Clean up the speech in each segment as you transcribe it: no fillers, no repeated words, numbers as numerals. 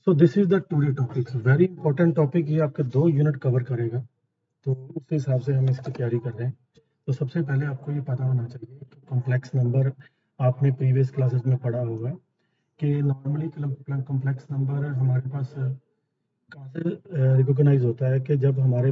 So this is the today topic, very important topic. ये आपके 2 unit cover करेगा, तो उस हिसाब से हम इसकी तैयारी कर रहे हैं। तो सबसे पहले आपको ये पता होना चाहिए कि कॉम्प्लेक्स नंबर आपने प्रीवियस क्लासेस में पढ़ा होगा कि नॉर्मली कॉम्प्लेक्स नंबर हमारे पास कहाँ से रिकॉग्नाइज होता है कि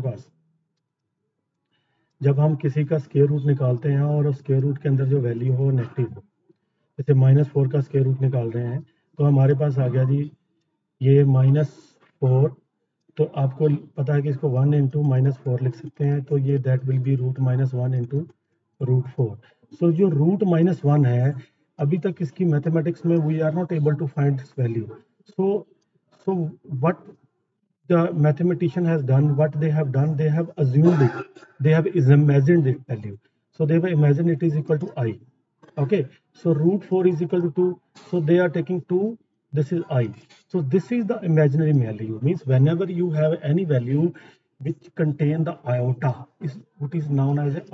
जब हम किसी का स्क्वायर रूट निकालते हैं और स्क्वायर रूट के अंदर जो वैल्यू हो नेगेटिव हो। जैसे -4 का स्क्वायर रूट निकाल रहे हैं तो हमारे पास आ गया जी ये -4। तो आपको पता है कि इसको 1 इंटू -4 लिख सकते हैं, तो ये that will be √-1 into √4। So जो √-1 है, अभी तक इसकी मैथमेटिक्स में we are not able to find this value. So what the mathematician has done, what they have done, they have assumed it, they have imagined the value. So they have imagined it is equal to I. Okay, so √4 is equal to 2, so they are taking 2, this is I. So this is the imaginary value, means whenever you have any value which contain the iota, is what is known as a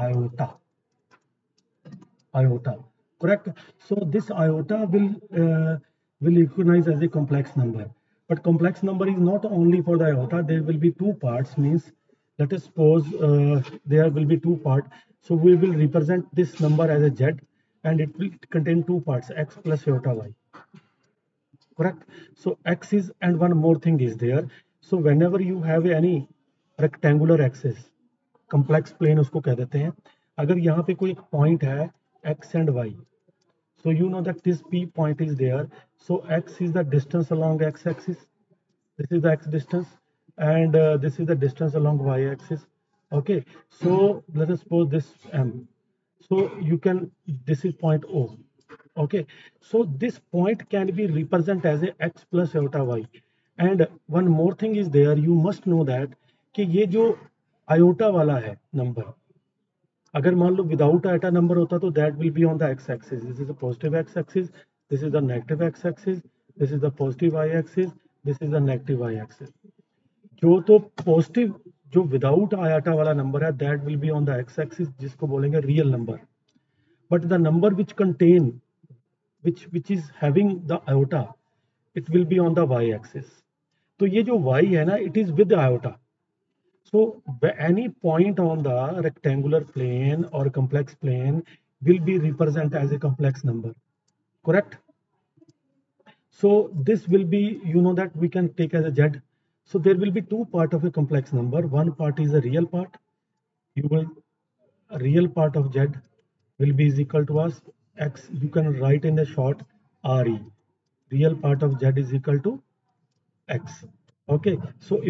iota, correct? So this iota will recognize as a complex number. But complex number is not only for the iota, there will be two parts, means let us suppose there will be two parts. So we will represent this number as a z, and it will contain two parts, x plus iota y, correct? So x is, and one more thing is there. So whenever you have any rectangular axis, complex plane उसको कह देते हैं, अगर यहाँ पे कोई एक point है x and y, so you know that this P point is there. So x is the distance along x-axis. This is the x distance, and this is the distance along y-axis. Okay. So let us suppose this M. So you can. This is point O. Okay. So this point can be represented as a x plus iota y. And one more thing is there. You must know that कि ये जो iota वाला है number, अगर मान लो without iota number होता तो that will be on the X axis, this is the positive X axis, this is the negative X axis, this is the positive Y axis, this is the negative Y axis. जो तो positive जो without iota वाला number है that will be on the X axis, जिसको बोलेंगे real number. But the number which contain which is having the iota, it will be on the Y axis. तो ये जो वाई है ना, it is with iota. So any point on the rectangular plane or complex plane will be represented as a complex number, correct? So this will be, you know that we can take as a z. So there will be two part of a complex number. One part is a real part. You will, a real part of z will be is equal to us x. You can write in the short re. Real part of z is equal to x. Okay. So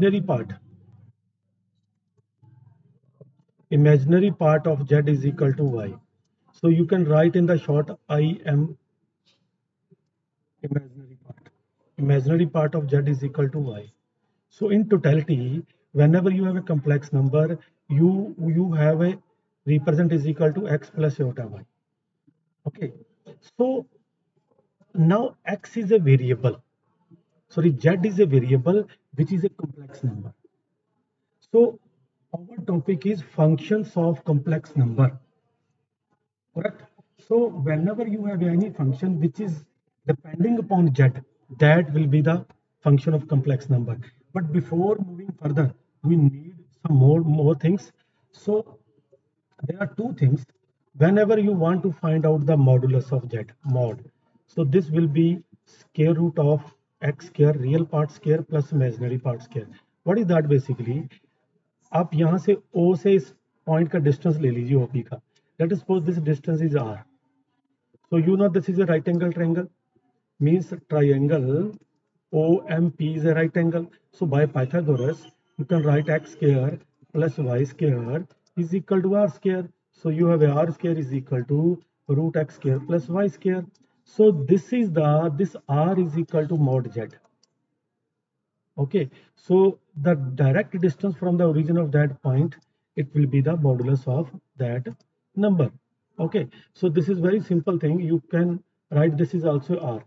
imaginary part of z is equal to y. So you can write in the short I am imaginary part. Imaginary part of z is equal to y. So in totality, whenever you have a complex number, you have a represent is equal to x plus iota y. Okay. So now x is a variable. Sorry, z is a variable which is a complex number. So our topic is functions of complex number. Correct. So whenever you have any function which is depending upon z, that will be the function of complex number. But before moving further, we need some more things. So there are two things. Whenever you want to find out the modulus of z, mod, so this will be square root of x square, real part square plus imaginary part square. What is that basically? आप यहाँ से O से इस point का distance ले लीजिए OP का. Let us suppose this distance is R. So you know this is a right angle triangle, means triangle OMP is a right angle. So by Pythagoras, you can write x square plus y square is equal to r square. So you have a r square is equal to root x square plus y square. So this r is equal to mod z. Okay, so the direct distance from the origin of that point, it will be the modulus of that number. Okay, so this is very simple thing. You can write this is also r.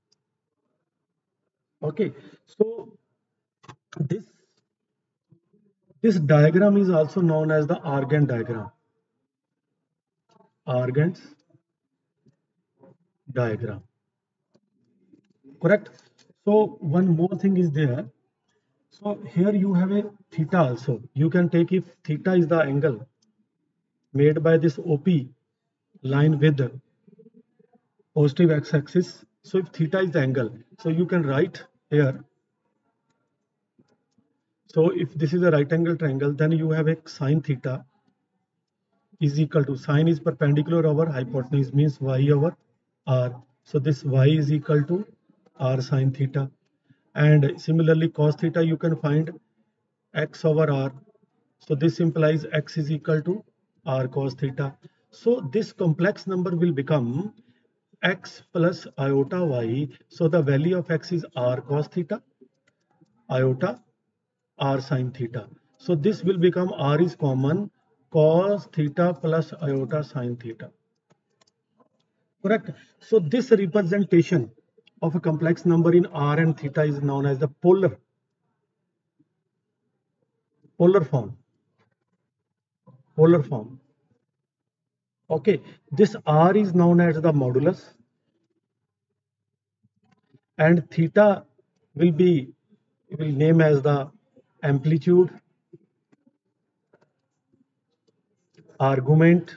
Okay, so this diagram is also known as the Argand diagram. Argand's diagram. Correct. So one more thing is there. So here you have a theta also. You can take if theta is the angle made by this OP line with the positive x-axis. So if theta is the angle, so you can write here. So if this is a right angle triangle, then you have a sine theta is equal to, sine is perpendicular over hypotenuse, means y over r. So this y is equal to r sine theta. And similarly cos theta you can find x over r. So this implies x is equal to r cos theta. So this complex number will become x plus iota y. So the value of x is r cos theta, iota r sin theta. So this will become r is common, cos theta plus iota sin theta. Correct. So this representation of a complex number in r and theta is known as the polar form. Polar form. Okay. This r is known as the modulus, and theta will name as the amplitude, argument.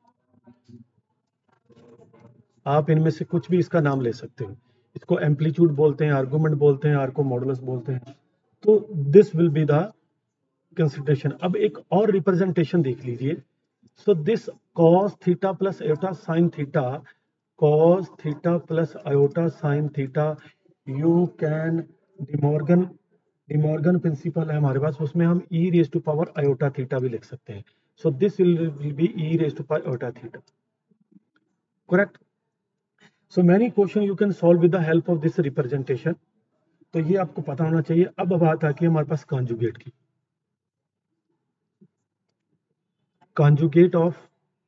आप इनमें से कुछ भी इसका नाम ले सकते हो. इसको एम्पलीट्यूड बोलते हैं, आर्गुमेंट बोलते हैं, आर को मॉडुलस बोलते हैं. तो this will be the consideration. अब एक और रिप्रेजेंटेशन देख लीजिए. So this cos theta plus iota sine theta, cos theta plus iota sine theta, you can De Morgan principle है हमारे पास, उसमें हम e raise to power iota theta भी लिख सकते हैं. So this will be e raise to power iota theta. Correct. So many question you can solve with the help of this representation. तो ये आपको पता होना चाहिए. अब बात आती है हमारे पास कॉन्जुगेट की. Conjugate of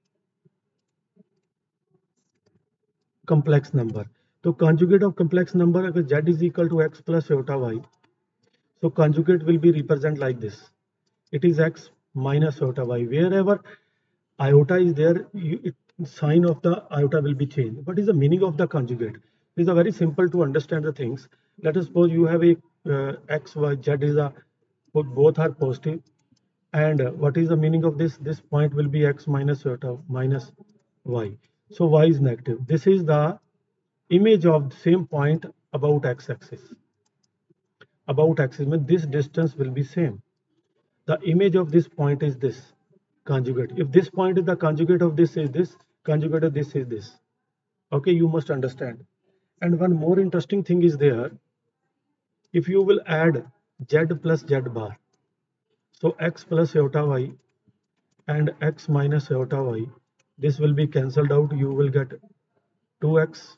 complex number. तो conjugate of complex number अगर z is equal to x plus iota y, so conjugate will be represent like this. It is x minus iota y. Wherever iota is there, sign of the iota will be changed. What is the meaning of the conjugate? It is a very simple to understand the things. Let us suppose you have a x, y, z is a, both are positive. And what is the meaning of this? This point will be x minus iota minus y. So y is negative. This is the image of the same point about x-axis. About axis means this distance will be same. The image of this point is this conjugate. If this point is the conjugate of this is this, conjugate of this is this. Okay, you must understand. And one more interesting thing is there. If you will add z plus z bar, so x plus iota y and x minus iota y, this will be cancelled out. You will get 2x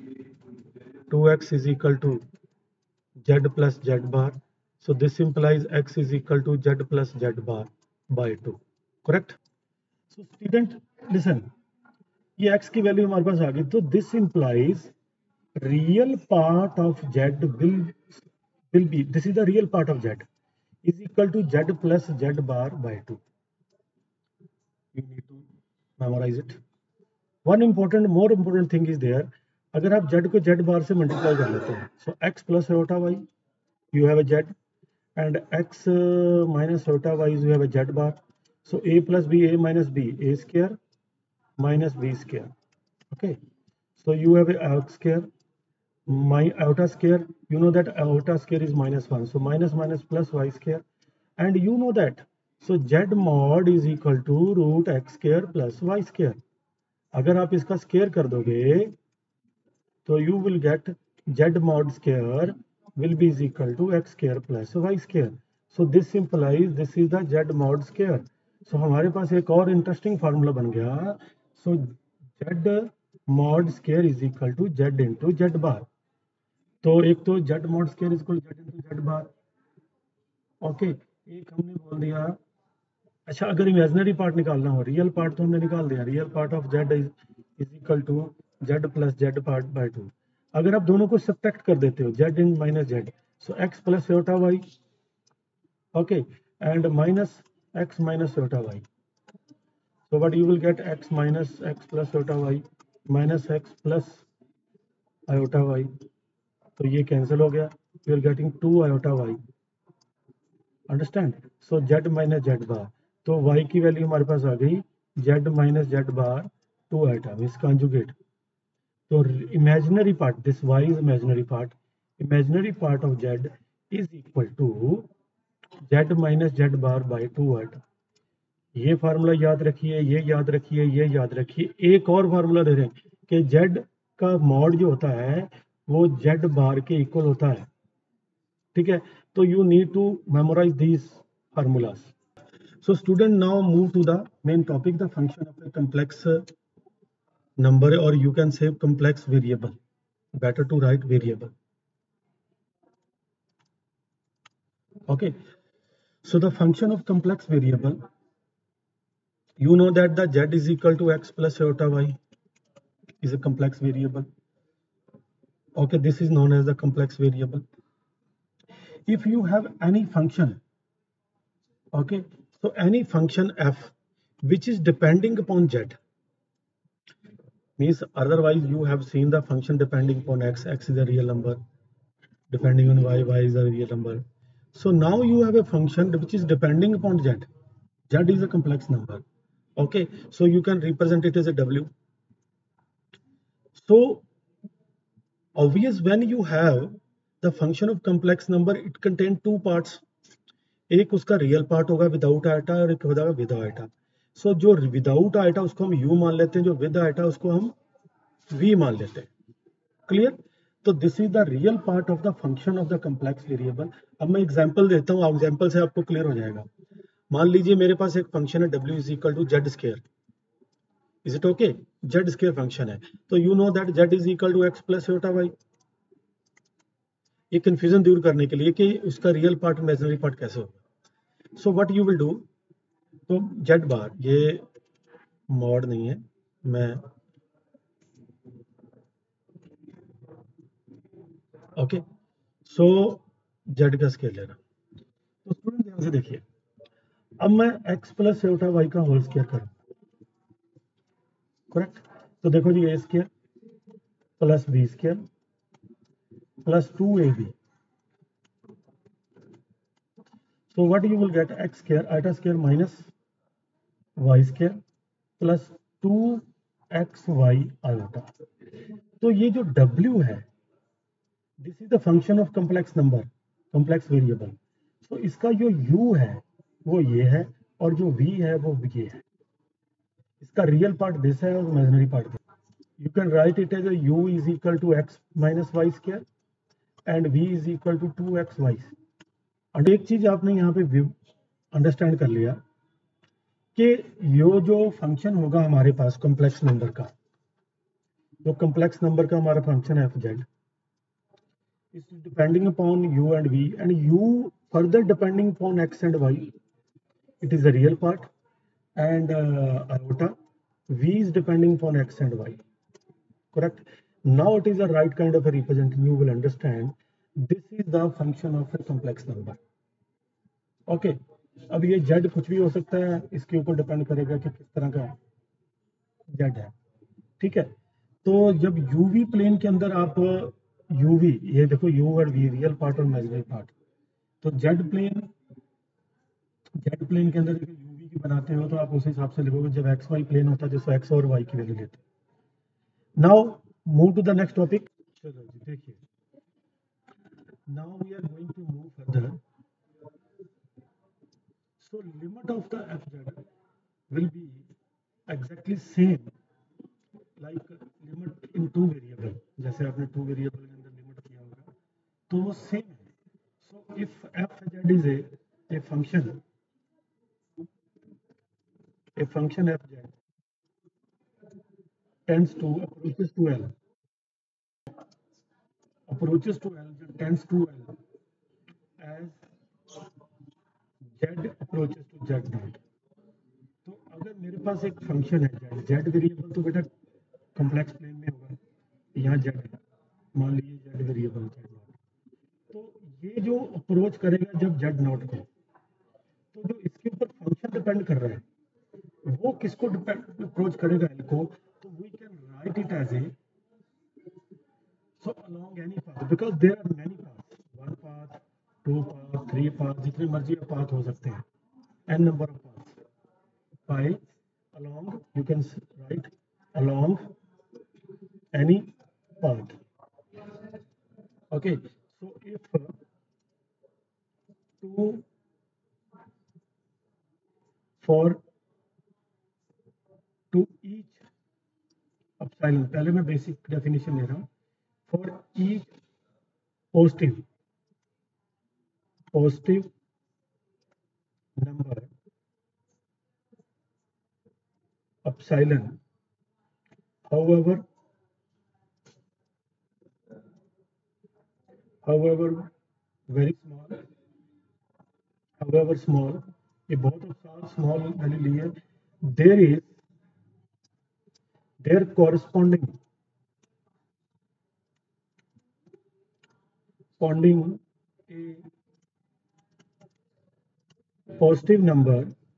is equal to z plus z bar. So this implies x is equal to z plus z bar by 2. Correct? So student, listen. ये x की value हमारे पास आ गई. तो this implies real part of z will be, this is the real part of z, is equal to z plus z bar by 2. You need to memorize it. One more important thing is there. अगर आप z को z bar से multiply कर लेते हैं, so x plus iota y, you have a z, and x minus iota y, you have a z bar. So a plus b, a minus b, a square minus b square. Okay, so you have a x square, my iota square, you know that iota square is minus 1, so minus minus plus y square, and you know that, so z mod is equal to root x square plus y square. अगर आप इसका square कर दोगे तो you will get z mod square will be is equal to x square plus y square. So this implies this is the z mod square. So हमारे पास एक और interesting formula बन गया. So z mod square is equal to z into z bar. तो एक तो z mod square is equal to z into z bar. Okay, एक हमने बोल दिया. अच्छा, अगर इमेजिनरी पार्ट निकालना हो, रियल पार्ट तो हमने निकाल दिया. Real part of z is equal to z plus z part by 2. अगर आप दोनों को सब्ट्रैक्ट कर देते हो, z इन minus z, so x plus iota y, okay, and minus x minus iota y. So what you will get, x minus x plus iota y minus x plus iota y. तो ये cancel हो गया, you are getting 2 iota Y, understand. So Z minus Z bar, तो Y की value हमारे पास आ गई Z minus Z bar 2 iota means conjugate. तो imaginary part, this Y is imaginary part of Z is equal to Z minus Z bar by 2 iota. ये formula याद रखिए, ये याद रखिए, ये याद रखिए। एक और फार्मूला दे रहे हैं कि जेड का मॉड जो होता है वो जेड बार के इक्वल होता है, ठीक है। तो you need to memorize these formulas. So student now move to the main topic, the function of a complex number, और you can save complex variable, better to write variable. Okay, so the function of complex variable, you know that the z is equal to x plus iota y is a complex variable. Okay, this is known as the complex variable. If you have any function, okay, so any function f which is depending upon z, means otherwise you have seen the function depending upon x is a real number, depending on y is a real number. So now you have a function which is depending upon z is a complex number. Okay, so you can represent it as a w. So obvious, when you have the function of complex number, it contain two parts, एक उसका real part होगा without iota और एक होगा with iota. सो जो without iota उसको हम u मान लेते हैं, जो विद आइटा उसको हम v मान लेते हैं, क्लियर। तो this is the real part of the function of the complex variable. अब मैं एग्जांपल देता हूँ, एग्जांपल से आपको क्लियर हो जाएगा। मान लीजिए मेरे पास एक फंक्शन है w is equal to Z square, is it okay, Z square function है। तो you know that Z is equal to X plus iota Y. ये कंफ्यूजन दूर करने के लिए कि उसका रियल पार्ट इमेजिनरी पार्ट कैसे होगा। So what you will do, तो जेड बार, ये मॉड नहीं है, मैं ओके, सो जेड का स्केल ले रहा हूं। तो स्टूडेंट ध्यान से देखिए, अब मैं एक्स प्लस आयोटा वाई का होल स्क्वायर करूं, करेक्ट। तो देखो जी, A square plus B square plus 2ab, so what you will get x square iota square minus y square plus 2xy iota। तो ये जो w है, this is the function of complex number, complex variable. तो इसका जो u है वो ये है, और जो v है वो ये है। इसका रियल पार्ट दिस है और imaginary part this. You can write it as u is equal to x minus Y square and v is equal to 2xy। और एक चीज आपने यहाँ पे अंडरस्टैंड कर लिया कि यो जो फंक्शन होगा हमारे पास कॉम्प्लेक्स नंबर का, जो कॉम्प्लेक्स नंबर का हमारा फंक्शन है F Z, is depending upon u and v, and u further depending upon x and y, it is a real part, and iota v is depending upon x and y, correct. Now it is a right kind of a representation, you will understand this is the function of a complex number. Okay, अब ये z कुछ भी हो सकता है, इसके ऊपर depend करेगा कि किस तरह का z है, ठीक है। तो जब यूवी प्लेन के अंदर आप यूवी, ये देखो u और v रियल पार्ट और इमेजिनरी पार्ट, तो जेड प्लेन के अंदर जब यूवी की बनाते हो तो आप उस हिसाब से लिखोगे, जब एक्स वाई प्लेन होता है जिसको एक्स और वाई की वैल्यू लेते हैं। Now move to the next topic. चलो जी देखिए, now we are going to move further. So limit of the F Z will be exactly same like limit in two variable, जैसे आपने two variable के अंदर limit किया होगा तो वो सेम है। So if F Z is a function F Z tends to approaches to L tends to L as Z approaches to Z dot। तो अगर मेरे पास एक फंक्शन है Z वेरिएबल, तो बेटा कॉम्प्लेक्स प्लेन में होगा, यहाँ Z है, मान लीजिए Z वेरिएबल Z नॉट। तो ये जो अप्रोच करेगा जब Z नॉट को, तो जो इसके ऊपर फंक्शन डिपेंड कर रहा है वो किसको अप्रोच करेगा L को, तो we can write it as a So along any path, because there are many paths, one path, two path, three path, जितने मर्जी path हो सकते हैं, n number of paths. By along, you can write along any path. Okay, so if two for to each epsilon, पहले मैं basic definition ले रहा हूँ. For each positive number epsilon, however very small, however small, ये बहुत small value ली है, there is their corresponding a positive number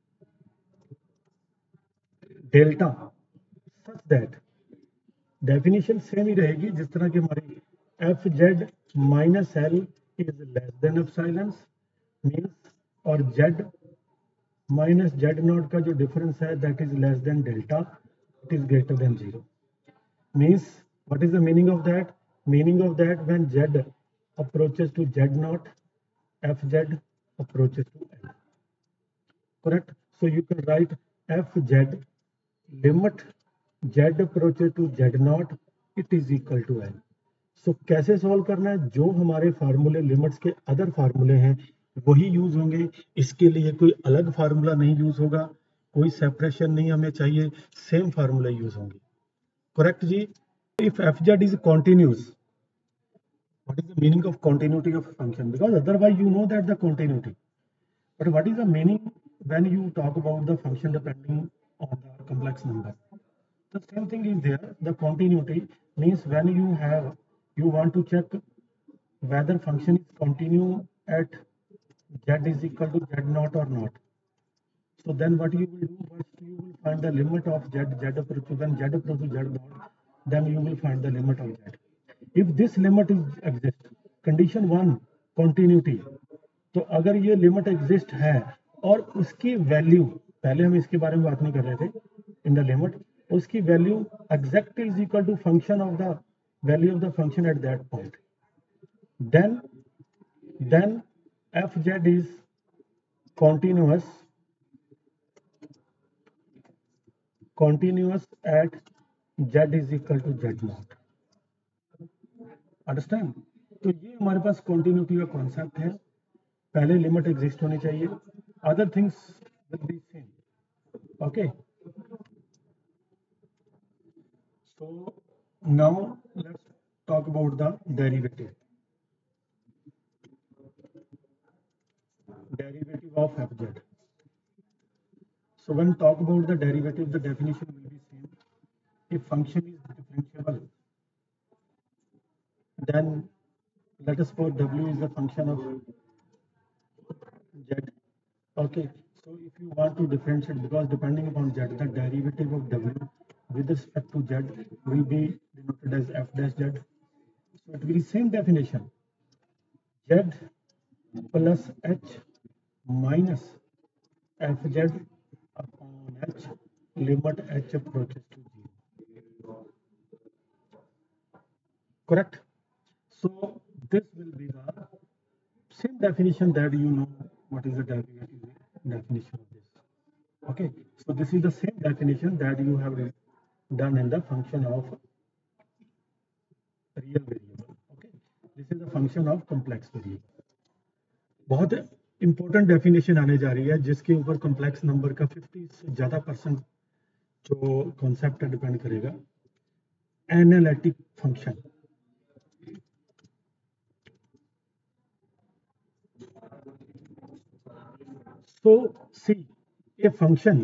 delta such that definition same ही रहेगी जिस तरह की हमारी F Z minus L is less than epsilon means, और जेड माइनस जेड नॉट का जो डिफरेंस है that is less than delta, it is greater than zero. Means what is the meaning of that? Meaning of that when Z approaches to Z naught, F Z approaches to L. Correct. So you can write F Z limit Z approaches to Z naught it is equal to L. So कैसे solve करना है? जो हमारे फार्मूले limits के other फार्मूले हैं वही यूज होंगे, इसके लिए कोई अलग फार्मूला नहीं यूज होगा, कोई सेपरेशन नहीं हमें चाहिए, सेम फार्मूला यूज होंगे. करेक्ट जी. If F Z is continuous, what is the meaning of continuity of a function? Because otherwise you know that the continuity, but what is the meaning when you talk about the function depending on the complex number? The same thing is there. The continuity means when you want to check whether function is continue at z is equal to z naught or not. So then what you will do? First you will find the limit of z approach to when z approach to z naught. Then you will find the limit of z. If this limit is exist, condition one continuity. तो अगर ये limit exist है और उसकी value, पहले हम इसके बारे में बात नहीं कर रहे थे, इन द लिमिट उसकी value exact is equal to function of the value of the function at that point, then fz is continuous at z is equal to z naught. Understand. तो ये हमारे पास कॉन्टिन्यूटी का concept है. पहले limit exist होनी चाहिए, other things will be same. Okay, so now let's talk about the derivative of fz. So when talk about the derivative, the definition will be same. If function is differentiable, then let us suppose w is the function of z. Okay, so if you want to differentiate, because depending upon z, the derivative of w with respect to z will be denoted as f dash z. So it will be same definition, z plus h minus fz upon h limit h approaches to 0. Correct. So this will be the same definition that you know what is the definition of this. Okay, so this is the same definition that you have done in the function of real variable. Okay, this is the function of complex variable. बहुत important definition आने जा रही है जिसके ऊपर complex number का 50 से ज़्यादा % जो कॉन्सेप्ट है डिपेंड करेगा. Analytic function. So see, a function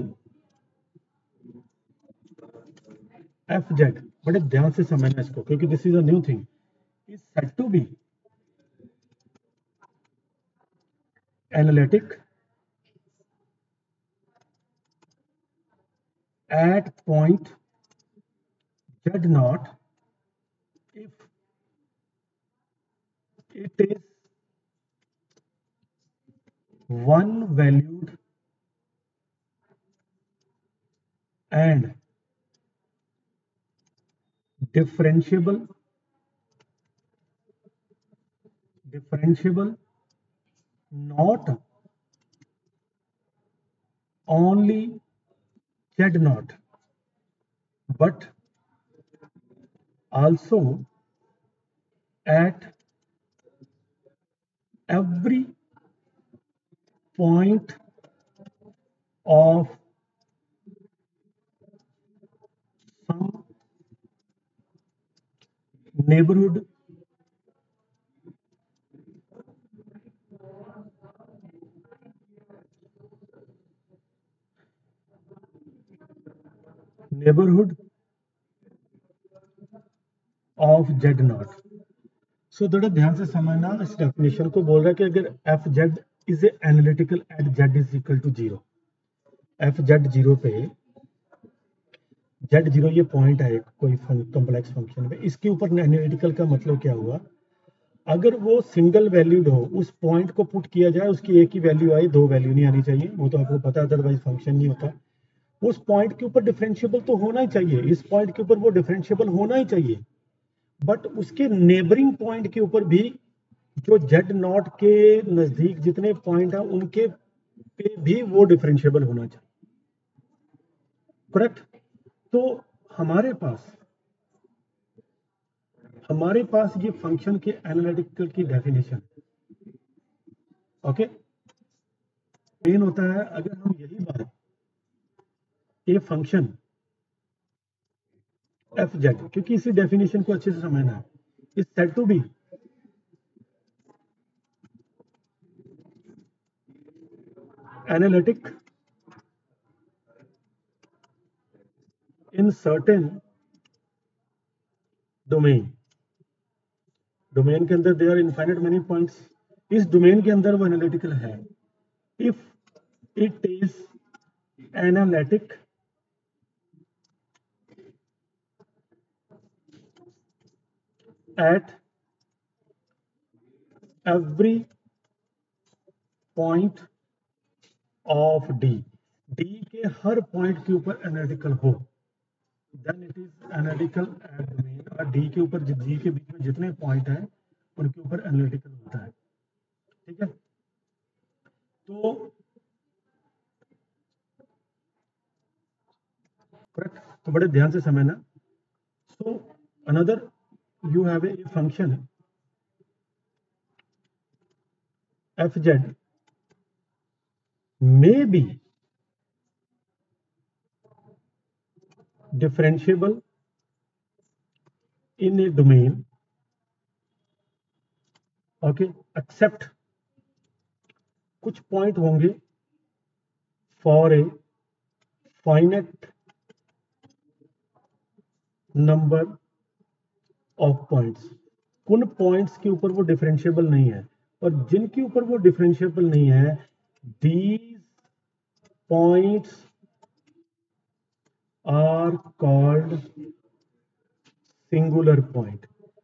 fz, बड़े ध्यान से समझना इसको क्योंकि this is a new thing, is said to be analytic at point z naught if it is one valued and differentiable not only Z naught but also at every point of some neighborhood of Z naught. So थोड़ा ध्यान से समझना, इस definition को बोल रहा है कि अगर F Z is analytical at Z is equal to zero, F Z zero पे, जेड जीरो ये पॉइंट है कोई कॉम्प्लेक्स फंक्शन में, इसके ऊपर एनालिटिकल का मतलब क्या हुआ, अगर वो सिंगल वैल्यूड हो, उस पॉइंट को पुट किया जाए, उसकी एक ही वैल्यू आई, दो वैल्यू नहीं आनी चाहिए, वो तो आपको पता है, अदरवाइज फंक्शन नहीं होता। उस पॉइंट के ऊपर डिफरेंशिएबल तो होना ही चाहिए, इस पॉइंट के ऊपर वो डिफरेंशिएबल होना ही चाहिए, बट उसके नेबरिंग पॉइंट के ऊपर भी, जो जेड नॉट के नजदीक जितने पॉइंट है उनके पे भी वो डिफरेंशिएबल होना चाहिए, करेक्ट। तो हमारे पास ये फंक्शन के एनालिटिकल की डेफिनेशन, ओके। मेन होता है अगर हम यही बात, ये फंक्शन एफ जेड, क्योंकि इसी डेफिनेशन को अच्छे से समझना है, is said to be analytic in certain domain, domain के अंदर देयर इनफाइनाइट मेनी पॉइंट्स, इस डोमेन के अंदर वो एनालिटिकल है if it is analytic at every point of D, D के हर पॉइंट के ऊपर एनालिटिकल हो, then it is analytical at domain, और D के ऊपर D के बीच में जितने पॉइंट हैं उनके ऊपर एनालिटिकल होता है, ठीक है। तो करेक्ट, तो बड़े ध्यान से समझना। So another you have a function fz may be differentiable in a domain, okay, except कुछ पॉइंट होंगे for a finite number of points, उन पॉइंट्स के ऊपर वो डिफरेंशिएबल नहीं है, और जिनके ऊपर वो डिफरेंशिएबल नहीं है, these points are called singular point,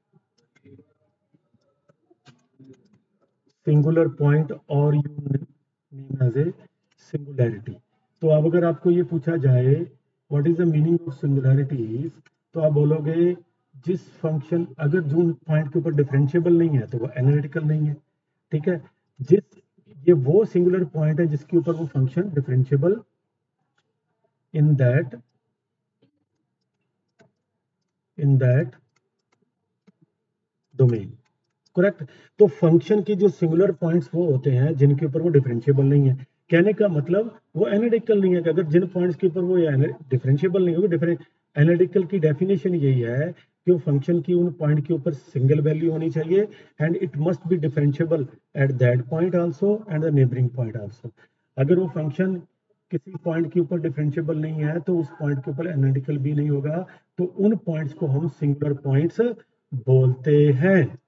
singular point और you name as a singularity. तो अब अगर आपको ये पूछा जाए what is the meaning of singularities, तो आप बोलोगे जिस फंक्शन, अगर जो पॉइंट के ऊपर डिफरेंशिएबल नहीं है तो वो एनालिटिकल नहीं है, ठीक है। ये वो सिंगुलर पॉइंट है जिसके ऊपर वो function differentiable in that domain, correct. तो फंक्शन के जो सिंगुलर पॉइंट्स वो होते हैं जिनके ऊपर वो डिफरेंशिएबल नहीं है, कहने का मतलब वो एनालिटिकल नहीं है, कि अगर जिन पॉइंट्स के ऊपर वो डिफरेंशिएबल नहीं होगा, एनालिटिकल की डेफिनेशन यही है कि वो फंक्शन की उन पॉइंट के ऊपर सिंगल वैल्यू होनी चाहिए, and it must be differentiable at that point also and the neighbouring point also. अगर वो फंक्शन किसी पॉइंट के ऊपर डिफरेंशिएबल नहीं है तो उस पॉइंट के ऊपर एनालिटिकल भी नहीं होगा, तो उन पॉइंट्स को हम सिंगुलर पॉइंट्स बोलते हैं।